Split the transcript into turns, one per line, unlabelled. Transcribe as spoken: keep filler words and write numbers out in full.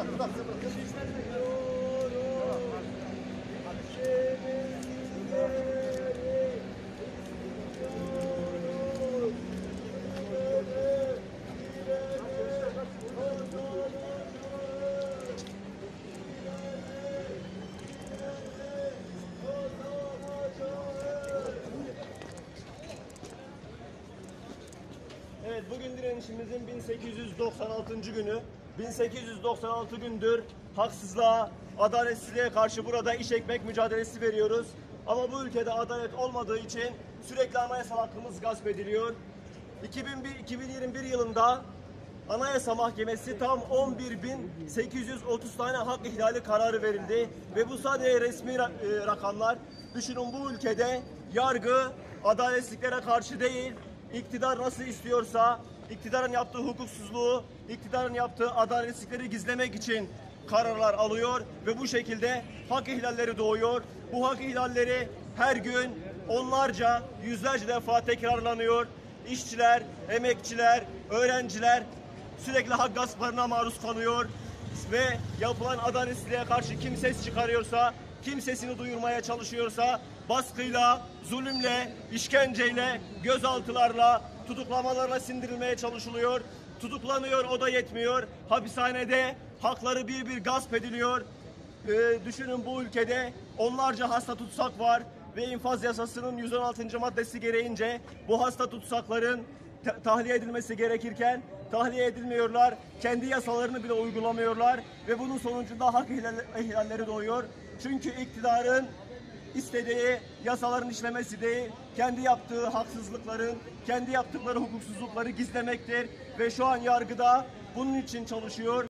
Evet, bugün direnişimizin bin sekiz yüz doksan altıncı günü. bin sekiz yüz doksan altı gündür haksızlığa, adaletsizliğe karşı burada iş ekmek mücadelesi veriyoruz. Ama bu ülkede adalet olmadığı için sürekli anayasal hakkımız gasp ediliyor. iki bin bir iki bin yirmi bir yılında Anayasa Mahkemesi tam on bir bin sekiz yüz otuz tane hak ihlali kararı verildi ve bu sadece resmi rakamlar. Düşünün, bu ülkede yargı adaletsizliklere karşı değil, İktidar nasıl istiyorsa, iktidarın yaptığı hukuksuzluğu, iktidarın yaptığı adaletsizlikleri gizlemek için kararlar alıyor ve bu şekilde hak ihlalleri doğuyor. Bu hak ihlalleri her gün onlarca, yüzlerce defa tekrarlanıyor. İşçiler, emekçiler, öğrenciler sürekli hak gasplarına maruz kalıyor ve yapılan adaletsizliğe karşı kim ses çıkarıyorsa, kim sesini duyurmaya çalışıyorsa baskıyla, zulümle, işkenceyle, gözaltılarla, tutuklamalarla sindirilmeye çalışılıyor. Tutuklanıyor, o da yetmiyor. Hapishanede hakları bir bir gasp ediliyor. Ee, düşünün, bu ülkede onlarca hasta tutsak var ve infaz yasasının yüz on altıncı maddesi gereğince bu hasta tutsakların tahliye edilmesi gerekirken tahliye edilmiyorlar. Kendi yasalarını bile uygulamıyorlar ve bunun sonucunda hak ihlalleri doğuyor. Çünkü iktidarın istediği yasaların işlemesi değil, kendi yaptığı haksızlıkların, kendi yaptıkları hukuksuzlukları gizlemektir ve şu an yargıda bunun için çalışıyor.